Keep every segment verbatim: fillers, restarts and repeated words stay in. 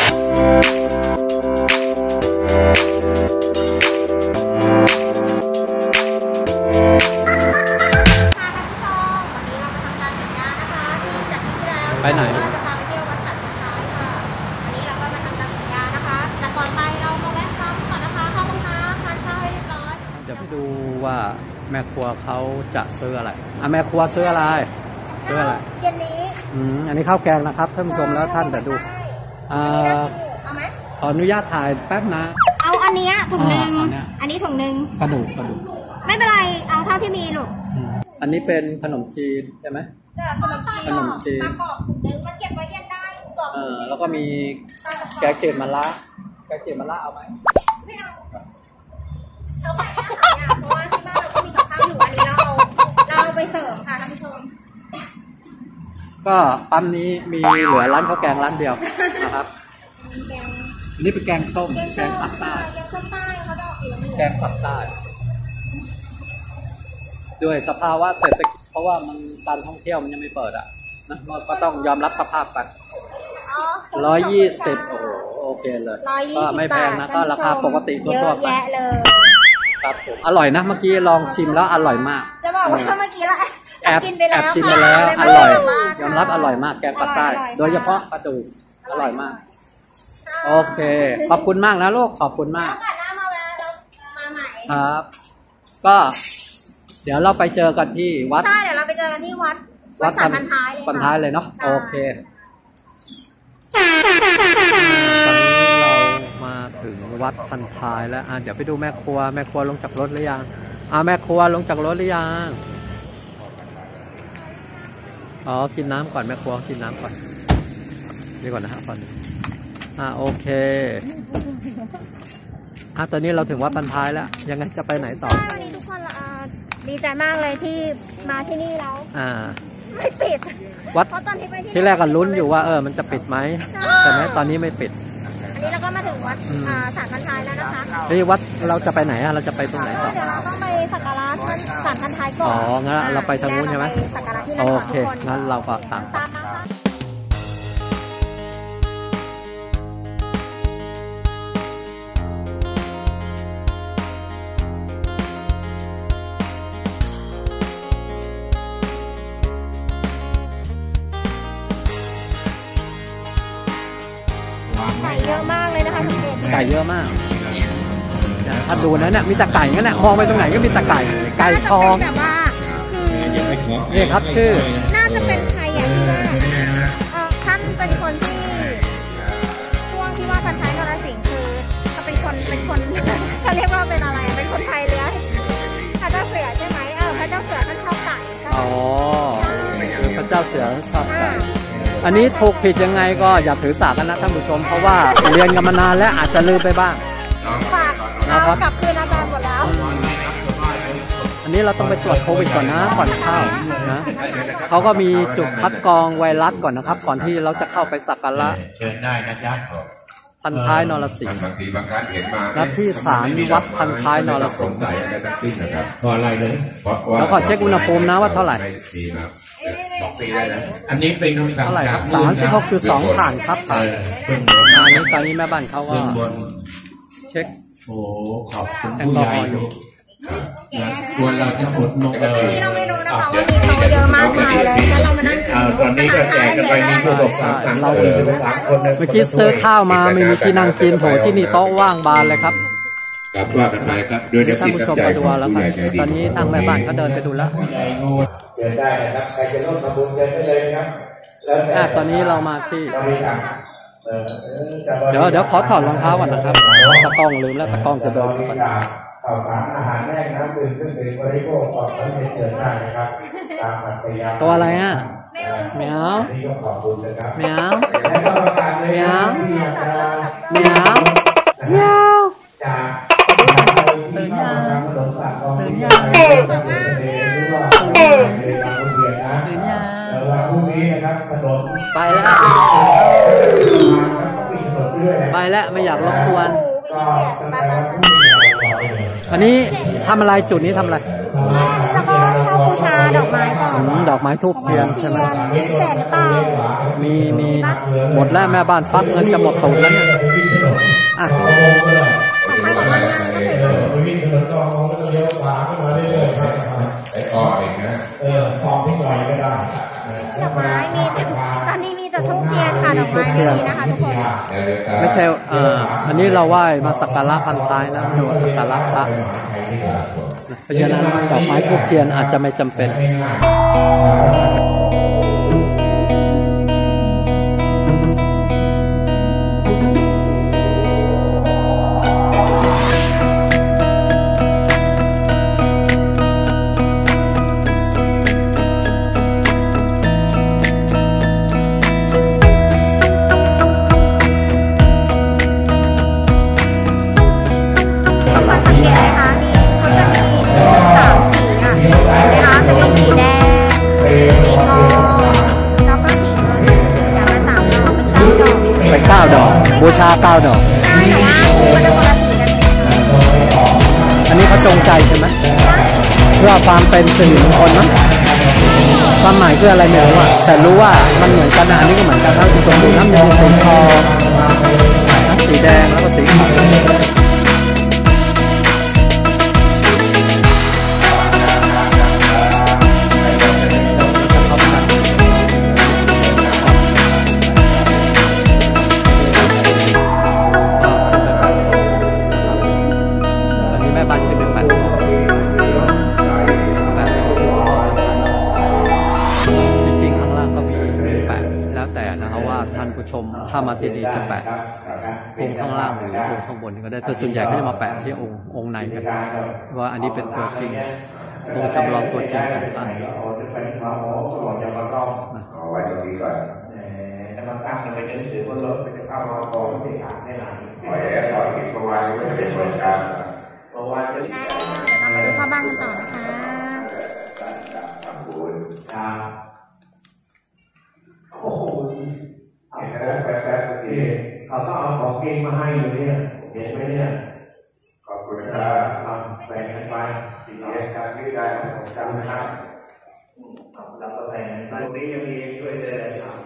ไปไหนเราจะพาไปเที่ยววัดสันติท้ายค่ะวันนี้เราก็มาทำตามสัญญานะคะแต่ก่อนไปเรามาแวะปั๊มก่อนนะคะเข้าห้องน้ำทานข้าวให้เรียบร้อยเดี๋ยวไปดูว่าแม่ครัวเขาจะซื้ออะไรอ่ะแม่ครัวซื้ออะไรซื้ออะไรเย็นนี้อืมอันนี้ข้าวแกงนะครับท่านผู้ชมแล้วท่านแต่ดูอ่าเอาไหมขออนุญาตถ่ายแป๊บนะเอาอันนี้ถุงหนึ่งอันนี้ถุงหนึ่งกระดูกกระดูกไม่เป็นไรเอาเท่าที่มีลูกอันนี้เป็นขนมจีนใช่ไหมขนมจีนกรอบถุงนึงมันเก็บไว้เย็นได้กรอบเออแล้วก็มีแกงเจ็ดมะระแกงเจ็ดมะระเอาไหมไม่เอาเราไปเพราะว่าที่บ้านเราก็มีกับข้าวอยู่อันนี้เราเอาเราไปเสิร์ฟค่ะท่านผู้ชมก็ปั๊มนี้มีเหลือร้านข้าวแกงร้านเดียวนะครับอันนี้เป็นแกงส้มแกงปักใต้แกงส้มใต้เขาจะออกสีเหลืองแกงปักใต้ด้วยสภาวะเศรษฐกิจเพราะว่ามันการท่องเที่ยวมันยังไม่เปิดอ่ะนะก็ต้องยอมรับสภาพกันร้อยยี่สิบโอ้โหโอเคเลยก็ไม่แพงนะก็ราคาปกติทั่วๆไปครับผมอร่อยนะเมื่อกี้ลองชิมแล้วอร่อยมากจะบอกว่าเมื่อกี้ละแอบแอบชิมไปแล้วอร่อยยอมรับอร่อยมากแกงปักใต้โดยเฉพาะกระดูกอร่อยมากโอเคขอบคุณมากนะลูกขอบคุณมากครับก็เดี๋ยวเราไปเจอกันที่วัดใช่เดี๋ยวเราไปเจอกันที่วัดวัดสันพันท้ายเลยพันท้ายเลยเนาะโอเคตอนนี้เรามาถึงวัดพันท้ายแล้วอ่ะเดี๋ยวไปดูแม่ครัวแม่ครัวลงจากรถหรือยังอ่ะแม่ครัวลงจากรถหรือยังอ๋อกินน้ำก่อนแม่ครัวกินน้ำก่อนดีก่อนนะฮะก่อนอ่ะโอเคอ่ะตอนนี้เราถึงวัดพันท้ายแล้วยังไงจะไปไหนต่อวันนี้ทุกคนดีใจมากเลยที่มาที่นี่แล้วอ่าไม่ปิดวัดที่แรกก็ลุ้นอยู่ว่าเออมันจะปิดไหมแต่ไหมตอนนี้ไม่ปิดอันนี้เราก็มาถึงวัดสันพันท้ายแล้วนะคะที่วัดเราจะไปไหนอะเราจะไปตรงไหนต่อเดี๋ยวเราต้องไปสักการะสันพันท้ายก่อนอ๋องั้นเราไปทางนู้นใช่ไหมโอเคงั้นเราก็ตามไก่เยอะมากเลยนะคะไก่เยอะมากถ้าดูนะเนี่ยมีแต่ไก่งั้นแหละมองไปตรงไหนก็มีแต่ไก่ไก่ทองแต่ว่าคือนี่ครับชื่อน่าจะเป็นใครอย่างที่ว่าท่านเป็นคนที่ช่วงที่ว่าพันท้ายนรสิงห์คือเขาเป็นคนเป็นคนเขาเรียกว่าเป็นอะไรเป็นคนไทยเลยพระเจ้าเสือใช่ไหมเออพระเจ้าเสือท่านชอบไก่อ๋อพระเจ้าเสือชอบไก่อันนี้ถูกผิดยังไงก็อย่าถือสากันนะท่านผู้ชมเพราะว่าเรียนกันมานานแล้วอาจจะลืมไปบ้างฝากเอากลับคืนอาจารย์หมดแล้วอันนี้เราต้องไปตรวจโควิดก่อนนะก่อนเข้านะเขาก็มีจุดคัดกรองไวรัสก่อนนะครับก่อนที่เราจะเข้าไปสักการะเชิญได้นะจ๊ะพันท้ายนรสิงห์และที่ศาลวัดพันท้ายนรสิงห์พออะไรเลยแล้วก็เช็คอุณหภูมินะว่าเท่าไหร่อันนี้เป็นเท่าไหร่ครับสามสิบหกจุดสองผ่านครับผ่านอันนี้ตอนนี้แม่บ้านเขาก็เช็คโอ้ขอบคุณผู้ใหญ่อยู่ควรเราจะอดนมเออเราไม่รู้นะคะว่ามีของเยอะมากมายเลยแล้วเรามานั่งกินตอนนี้ก็แจกกันไปมีผู้ปกครองเราดีสามคนเมื่อกี้ซื้อข้าวมาไม่มีที่นั่งกินโถที่นี่โต๊ะว่างบานเลยครับครับว่ากันไปครับโดยเดี๋ยวท่านผู้ชมมาดูแล้วครับตอนนี้ทางแม่บ้านก็เดินไปดูแล้วเดินได้นะครับใครจะร่วมทำบุญเดินได้เลยครับอ่ะตอนนี้เรามาที่เดี๋ยวเดี๋ยวขอถอดรองเท้าก่อนนะครับตะกล้องลืมแล้วตะกล้องจะเดินก่อนข่าวสารอาหารแห้งน้ำดื่มเครื่องดื่มบริโภคสอบสวนเชิญได้นะครับตามอัตยาตัวอะไรอ่ะแมวแมวแมวแมวแมวตื่นยังตื่นยังตื่นยังไปแล้วไปแล้วไม่อยากรบกวนอันนี้ทำอะไรจุดนี้ทำอะไรแล้วก็เช่าบูชาดอกไม้ก่อนดอกไม้ทูบเทียนใช่ไหมมีเศษหรือเปล่ามีมีหมดแล้วแม่บ้านฟักเงินจะหมดตูดแล้วเนี่ยอ่ะของใครของมันนะก็เคยมาไอ้ก้อนเองนะเออฟองที่หน่อยก็ได้ดอกไม้มีตอนนี้มีแต่ทูบเทียนค่ะดอกไม้ไม่มีนะคะทุกคนไม่ใช่เอ่ออันนี้เราไหว้มาสักการะพันท้ายนะหรือว่าสักการะพระเพราะฉะนั้นดอกไม้ทูบเทียนอาจจะไม่จำเป็นเก้าดอกบูชาเก้าดอกใช่แต่ว่ามันจะคนละสีกันอันนี้เขาจงใจใช่ไหมเพื่อความเป็นสิริมงคลมั้งความหมายคืออะไรไม่รู้อ่ะแต่รู้ว่ามันเหมือนกันนะอันนี้ก็เหมือนกันทั้งชมพูน้ำมีสีทองสีแดงแล้วก็สีขาวถ้ามาที่ดีจะแปะองค์ข้างล่างหรือองค์ข้างบนก็ได้แต่ส่วนใหญ่เขาจะมาแปะที่องค์องค์ในกันว่าอันนี้เป็นตัวจริงองค์จำลองตัวจริงของท่านเอาไว้ตรงนี้ก่อนแต่มาตั้งมันจะถือว่ารถมันจะเข้ามาพอไม่ได้ขาดได้หลายปล่อยแอร์ปล่อยอีกประมาณไม่ได้เปิดการเพราะว่าจะได้เดี๋ยวเราไปดูพ่อบ้านกันต่อนะคะขอบคุณครับโอ้โหแป๊บๆที่เขาก็เอาของกินมาให้อยู่เนี่ยเห็นไหมเนี่ยขอบคุณครับแบ่งกันไปสิ่งที่การวิจัยของจำนะครับเราก็แบ่งตรงนี้ยังมีด้วยเลยครับ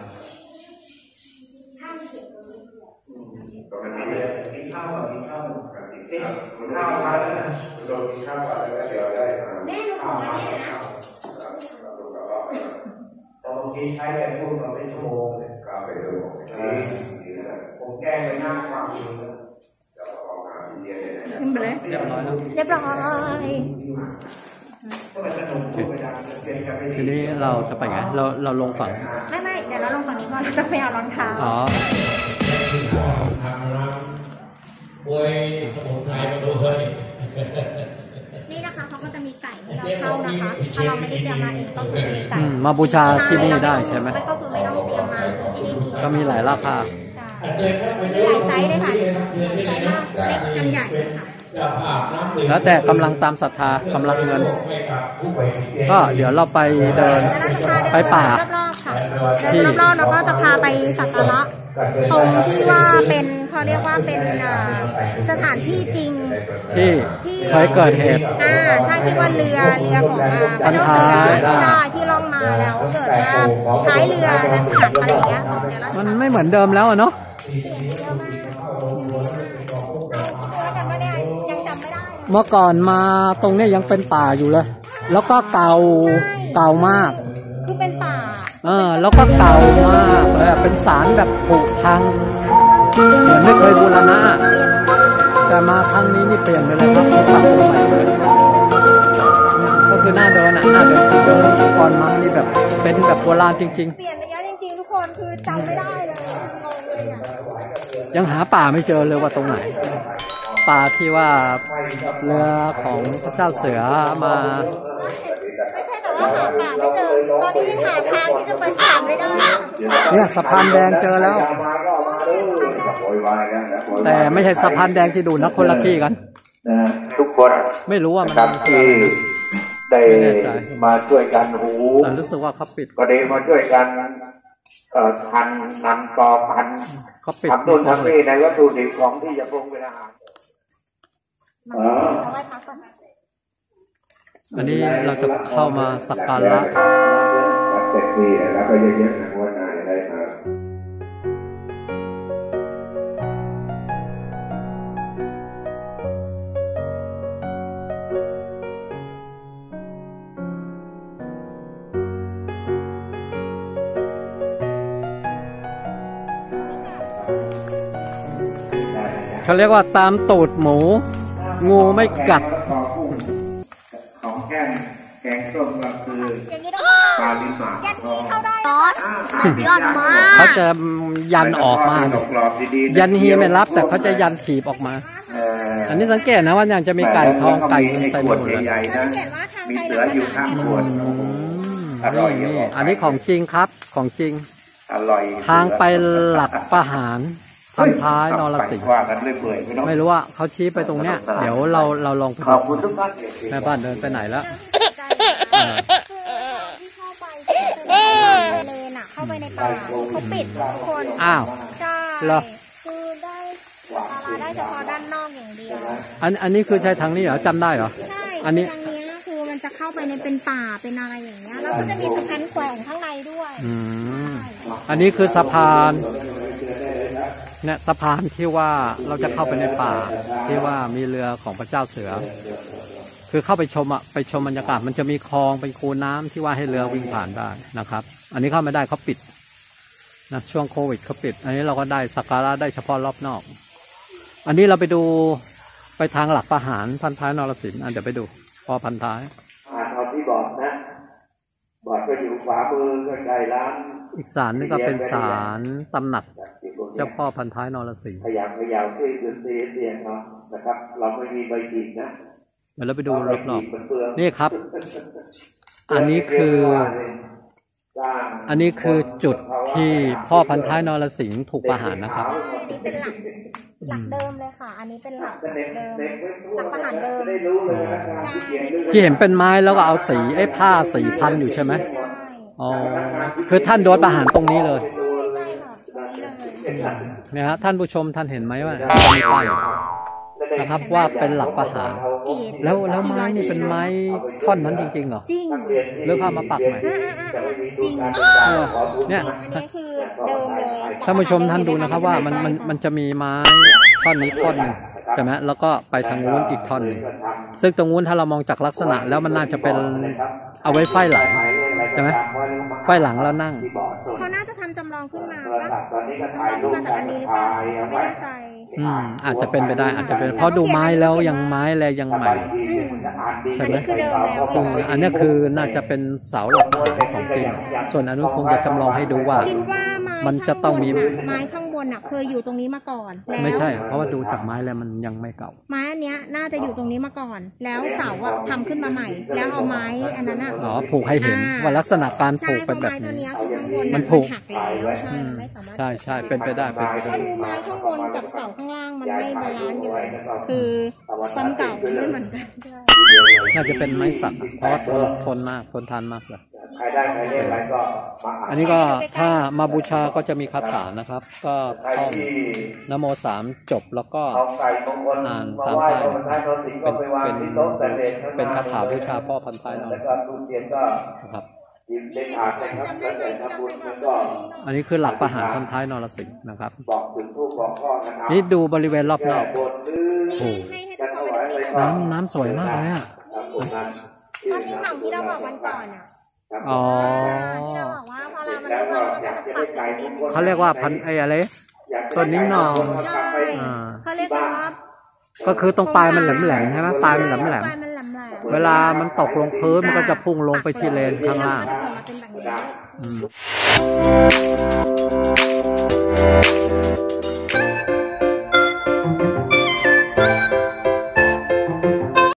ตรงนี้กินข้าวก่อนกินข้าวกินข้าวมาแล้วนะเรากินข้าวก่อนแล้วเดี๋ยวได้ข้าวมาตรงนี้ใช้แต่พูดมาเป็นชั่วโมงเลยก็ไปดูผมแก้ไปหน้าความจริงจะออกมาที่เดียวเลยเรียบร้อยแล้วเรียบร้อยทีนี้เราจะไปไงเราเราลงฝั่งไม่ไม่เดี๋ยวเราลงฝั่งนี้ก่อนเราจะไปเอารองเท้าอ๋อทางน้ำป่วยสมุนไพรมาดูเลยนี่นะคะเขาก็จะมีไก่ให้เราเช่านะคะถ้าเราไม่ได้เตรียมมาเองก็คือจะมีไก่มาบูชาที่นี่ได้ใช่ไหมก็คือไม่ต้องเตรียมมาที่นี่ก็มีหลายราคามีหลายไซส์เลยค่ะไซส์มากเล็กจนใหญ่ค่ะแล้วแต่กำลังตามศรัทธากำลังเงินก็เดี๋ยวเราไปเดินไปป่ารอบๆค่ะเดินรอบๆแล้วก็จะพาไปสักการะตรงที่ว่าเป็นเขาเรียกว่าเป็นสถานที่จริงที่เคยเกิดเหตุอ่าใช่ที่ว่าเรือเรือของพระเจ้าเสือใช่ที่ล่องมาแล้วเกิดว่าท้ายเรือนั้นหักอะไรอย่างเงี้ยมันไม่เหมือนเดิมแล้วเนาะเมื่อก่อนมาตรงนี้ยังเป็นป่าอยู่เลยแล้วก็เก่าเก่ามากคือเป็นป่าเออแล้วก็เก่ามากเลยเป็นสารแบบผุพังเหมือนไม่เคยบูรณะแต่มาครั้งนี้นี่เปลี่ยนไปเลยครับปรับปรุงใหม่เลยก็คือหน้าเดินอ่ะหน้าเดินเดินก่อนมานี่แบบเป็นแบบโบราณจริงๆเปลี่ยนไปเยอะจริงๆทุกคนคือจำไม่ได้เลยงงเลยอ่ะยังหาป่าไม่เจอเลยว่าตรงไหนป่าที่ว่าเรือของพระเจ้าเสือมาไม่ใช่แต่ว่าหาป่าไม่เจอตอนนี้ยังหาทางที่จะไปสามไม่ได้เนี่ยสะพานแดงเจอแล้วแต่ไม่ใช่สะพานแดงที่ดูนะคนละที่กันทุกคนไม่รู้ว่ามันที่ได้มาช่วยกันหูรู้สึกว่าเขาปิดก็ได้มาช่วยกันพันนันต่อพันทำต้นทำนี่ในวัตถุดิบของที่จะปรุงเป็นอาหารมาเอาไว้พักก่อนอันนี้เราจะเข้ามาสักการะรับเสร็จดีแล้วก็เยอะๆนะว่านาจะได้มาเขาเรียกว่าตามตูดหมูงูไม่กัดของแกงแกงส้มก็คือปลาลิมหมายันฮีเข้าได้ร้อนยอดมากเขาจะยันออกมายันฮีไม่รับแต่เขาจะยันถีบออกมาอันนี้สังเกตนะว่ายังจะมีไก่ทองไก่เงินเต็มหมดเลยมีเสืออยู่ข้างขวดนี่นี่อันนี้ของจริงครับของจริงทางไปหลักประหารพันท้ายนรสิงห์ไม่รู้ว่าเขาชี้ไปตรงเนี้ยเดี๋ยวเราเราลองไปดูแม่บ้านเดินไปไหนแล้วเลนอ่ะเข้าไปในป่าเขาปิดทุกคนอ้าวใช่คือได้ศาลาได้เฉพาะด้านนอกอย่างเดียวอันอันนี้คือใช้ทางนี้เหรอจำได้เหรอใช่อันนี้ทางนี้คือมันจะเข้าไปในเป็นป่าเป็นอะไรอย่างเงี้ยแล้วก็จะมีสะพานแขวนข้างในด้วยอืมอันนี้คือสะพานเนี่ยสะพานที่ว่าเราจะเข้าไปในป่าที่ว่ามีเรือของพระเจ้าเสือคือเข้าไปชมอะไปชมบรรยากาศมันจะมีคลองเป็นคูน้ำที่ว่าให้เรือวิ่งผ่านได้นะครับอันนี้เข้าไม่ได้เขาปิดนะช่วงโควิดเขาปิดอันนี้เราก็ได้สักการะได้เฉพาะรอบนอกอันนี้เราไปดูไปทางหลักประหารพันท้ายนรสิงห์อันเดี๋ยวไปดูพอพันท้ายอ่านเอาที่บอกนะบอกก็อยู่ขวามือก็ใกล้ร้านอีกศาลนี่ก็เป็นศาลตำหนักเจ้าพ่อพันท้ายนรสิงห์พยายามพยายามช่วยเตือนเตือนเนาะนะครับเราไม่มีใบกินนะเดี๋ยวเราไปดูรอบๆนี่ครับอันนี้คืออันนี้คือจุดที่พ่อพันท้ายนรสิงห์ถูกประหารนะครับอันนี้เป็นหลักหลักเดิมเลยค่ะอันนี้เป็นหลักเดิมหลักประหารเดิมใช่ที่เห็นเป็นไม้แล้วก็เอาสีไอ้ผ้าสีพันอยู่ใช่ไหมอ๋อคือท่านโดนประหารตรงนี้เลยเนี่ยฮะท่านผู้ชมท่านเห็นไหมว่ามีป้ายนะครับว่าเป็นหลักประหารแล้วแล้วไม้นี่เป็นไม้ท่อนนั้นจริงๆเหรอจริงเลือกเอามาปักใหม่จริงเนี่ยอันนี้คือเดิมเลยท่านผู้ชมท่านดูนะครับว่ามันมันมันจะมีไม้ท่อนนี้ท่อนหนึ่งใช่ไหมแล้วก็ไปทางนู้นอีกท่อนหนึ่งซึ่งตรงนู้นถ้าเรามองจากลักษณะแล้วมันน่าจะเป็นเอาไว้ไฟหลังใช่ไหมไฟหลังแล้วนั่งเขาน่าจะทำจำลองขึ้นมาปะจำลองขึ้นมาจากอันนี้หรือเปล่าไม่แน่ใจอืมอาจจะเป็นไปได้อาจจะเป็นเพราะดูไม้แล้วยังไม้แลยังใหม่ใช่ไหมอันนี้คือน่าจะเป็นเสาหลักของจริงส่วนอนุคงจะจำลองให้ดูว่ามันจะต้องมีไม้ข้างบนอ่ะเคยอยู่ตรงนี้มาก่อนไม่ใช่เพราะว่าดูจากไม้แล้วมันยังไม่เก่าไม้อันเนี้ยน่าจะอยู่ตรงนี้มาก่อนแล้วเสาอ่ะทำขึ้นมาใหม่แล้วเอาไม้อันนั้นอ่ะอ๋อผูกให้เห็นว่าลักษณะการผูกเป็นแบบนี้มันผูกหักแล้วใช่ไม่สามารถใช่ใช่เป็นไปได้เป็นไปได้ก็ดูไม้ข้างบนกับเสาข้างล่างมันไม่บาลานซ์อยู่คือความเก่าไม่เหมือนกันน่าจะเป็นไม้สักเพราะทนทนมากทนทานมากเลยอันนี้ก็ถ้ามาบูชาก็จะมีคาถานะครับก็ท่องนะโมสามจบแล้วก็อ่านตามไปเป็นเป็นเป็นคาถาบูชาพ่อพันท้ายนรสิงห์นะครับอันนี้คือหลักประหารพันท้ายนรสิงห์นะครับนี่ดูบริเวณรอบนอกโอ้น้ำน้ำสวยมากเลยอ่ะตอนที่หนังที่เราบอกวันก่อนอ่ะอ๋อที่เราบอกว่าพอเรามันเริ่มมันก็จะปักเขาเรียกว่าพันไอ้อะไรต้นนิ้งนองใช่เขาเรียกกันว่าก็คือตรงปลายมันแหลมๆใช่ไหมปลายมันแหลมๆเวลามันตกลงพื้นมันก็จะพุ่งลงไปที่เลนข้างล่างอืม